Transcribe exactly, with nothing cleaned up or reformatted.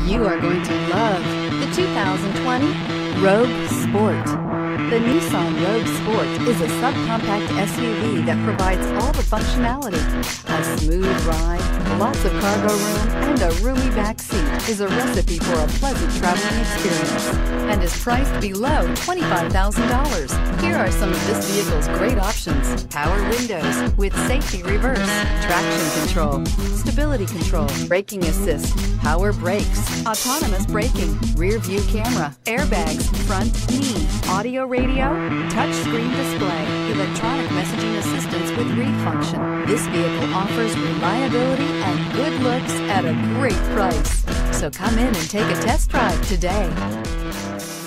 You are going to love the two thousand twenty Rogue Sport. The Nissan Rogue Sport is a subcompact S U V that provides all the functionality. A smooth ride, lots of cargo room, and a roomy back seat is a recipe for a pleasant traveling experience and is priced below twenty-five thousand dollars. Here are some of this vehicle's great options: power windows with safety reverse, traction control, stability control, braking assist, power brakes, autonomous braking, rear view camera, airbags, front knee, audio radio, touchscreen display, electronic messaging assistance with read function. This vehicle offers reliability and good looks at a great price. So come in and take a test drive today.